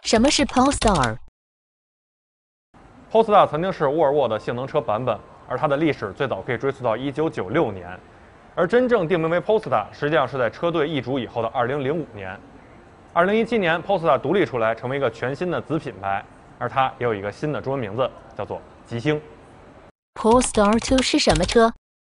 什么是 Polestar？Polestar 曾经是沃尔沃的性能车版本，而它的历史最早可以追溯到1996年，而真正定名为 Polestar 实际上是在车队易主以后的2005年。2017年 Polestar 独立出来，成为一个全新的子品牌，而它也有一个新的中文名字，叫做极星。 Polestar 2是什么车？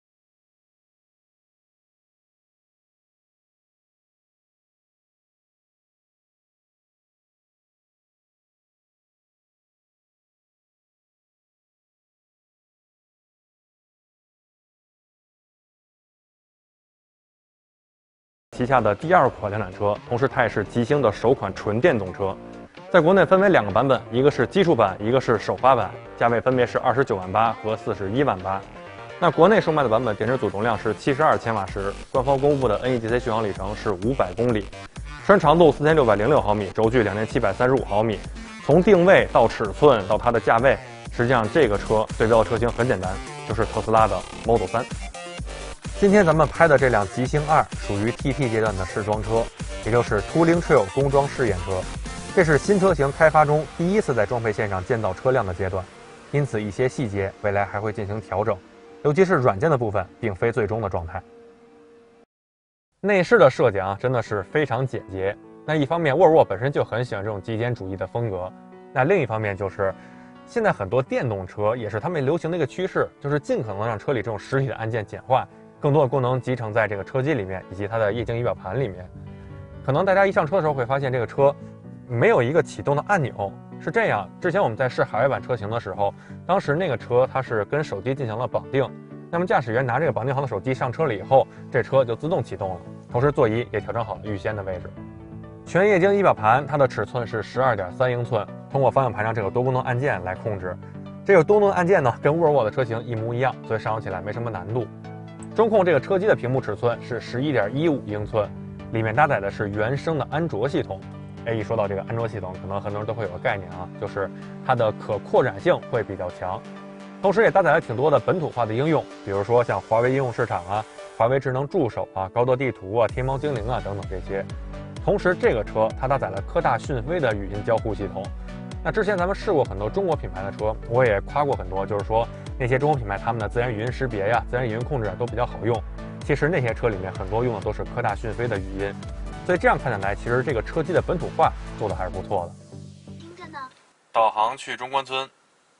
旗下的第二款量产车，同时它也是极星的首款纯电动车。在国内分为2个版本，一个是基础版，一个是首发版，价位分别是29.8万和41.8万。那国内售卖的版本电池总重量是72千瓦时，官方公布的 NEDC 续航里程是500公里，车身长度4606毫米，轴距2735毫米。从定位到尺寸到它的价位，实际上这个车对标的车型很简单，就是特斯拉的 Model 3。今天咱们拍的这辆极星2属于 TT 阶段的试装车，也就是 Touring Trail 工装试验车。这是新车型开发中第一次在装配线上建造车辆的阶段，因此一些细节未来还会进行调整，尤其是软件的部分，并非最终的状态。内饰的设计真的是非常简洁。那一方面，沃尔沃本身就很喜欢这种极简主义的风格，那另一方面就是现在很多电动车也是他们流行的一个趋势，就是尽可能让车里这种实体的按键简化，更多的功能集成在这个车机里面以及它的液晶仪表盘里面。可能大家一上车的时候会发现这个车没有一个启动的按钮，是这样。之前我们在试海外版车型的时候，当时那个车它是跟手机进行了绑定，那么驾驶员拿这个绑定好的手机上车了以后，这车就自动启动了，同时座椅也调整好了预先的位置。全液晶仪表盘它的尺寸是12.3英寸，通过方向盘上这个多功能按键来控制。这个多功能按键呢跟沃尔沃的车型一模一样，所以上手起来没什么难度。中控这个车机的屏幕尺寸是11.15英寸，里面搭载的是原生的安卓系统。一说到这个安卓系统，可能很多人都会有个概念就是它的可扩展性会比较强，同时也搭载了挺多的本土化的应用，比如说像华为应用市场华为智能助手高德地图天猫精灵等等这些。同时这个车它搭载了科大讯飞的语音交互系统。那之前咱们试过很多中国品牌的车，我也夸过很多，就是说那些中国品牌他们的自然语音识别自然语音控制都比较好用。其实那些车里面很多用的都是科大讯飞的语音，所以这样看起来，其实这个车机的本土化做的还是不错的。 听着呢。 导航去中关村。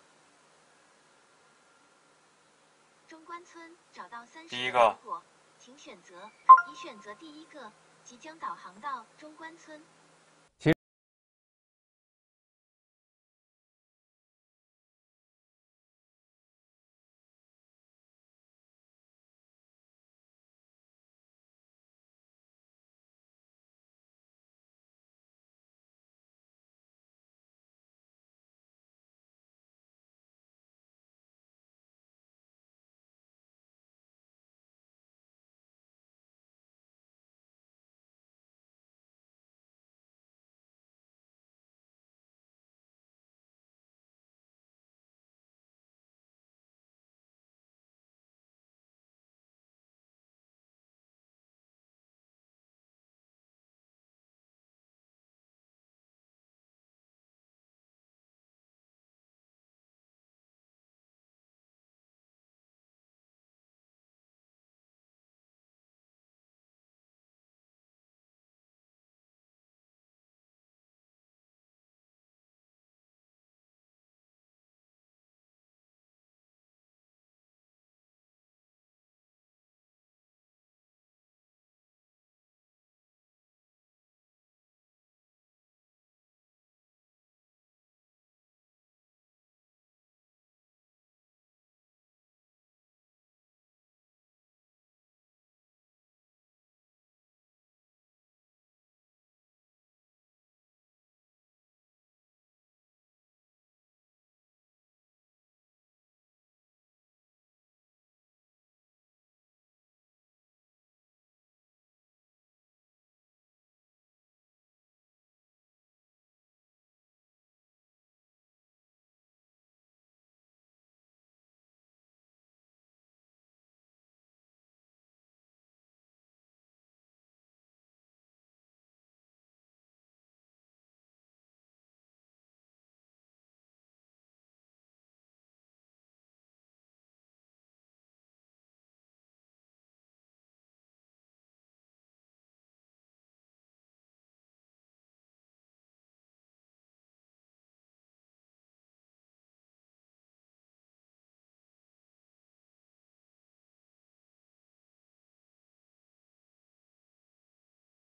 中关村找到30 第一个， 请选择已选择第一个，即将导航到中关村。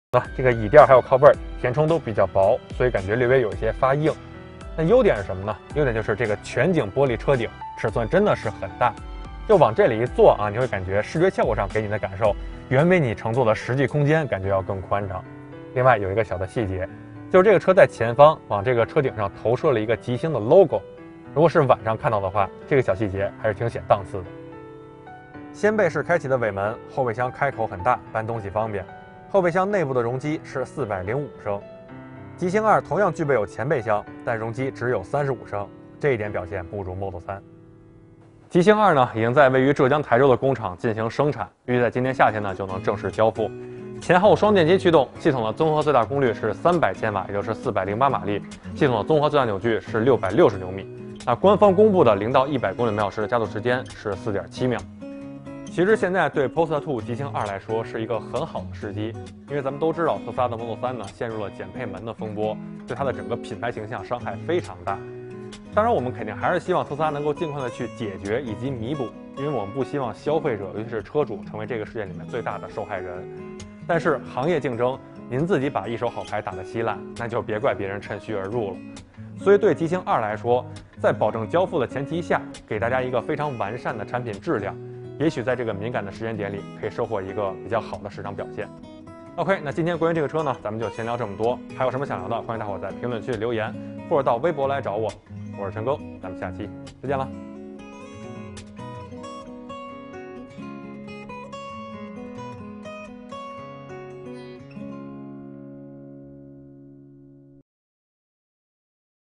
这个椅垫还有靠背填充都比较薄，所以感觉略微有一些发硬。那优点是什么呢？优点就是这个全景玻璃车顶尺寸真的是很大，就往这里一坐啊，你会感觉视觉效果上给你的感受远比你乘坐的实际空间感觉要更宽敞。另外有一个小的细节，就是这个车在前方往这个车顶上投射了一个极星的 logo， 如果是晚上看到的话，这个小细节还是挺显档次的。掀背式开启的尾门，后备箱开口很大，搬东西方便。后备箱内部的容积是405升，极星2同样具备有前备箱，但容积只有35升，这一点表现不如 Model 3。极星2呢，已经在位于浙江台州的工厂进行生产，预计在今年夏天呢就能正式交付。前后双电机驱动，系统的综合最大功率是300千瓦，也就是408马力，系统的综合最大扭矩是660牛米。那官方公布的0到100公里每小时的加速时间是4.7秒。其实现在对 Polestar 2极星2来说是一个很好的时机，因为咱们都知道特斯拉的 Model 3呢陷入了减配门的风波，对它的整个品牌形象伤害非常大。当然，我们肯定还是希望特斯拉能够尽快的去解决以及弥补，因为我们不希望消费者，尤其是车主成为这个事件里面最大的受害人。但是行业竞争，您自己把一手好牌打得稀烂，那就别怪别人趁虚而入了。所以对极星2来说，在保证交付的前提下，给大家一个非常完善的产品质量，也许在这个敏感的时间点里，可以收获一个比较好的市场表现。OK， 那今天关于这个车呢，咱们就先聊这么多。还有什么想聊的，欢迎大伙在评论区留言，或者到微博来找我。我是陈哥，咱们下期再见了。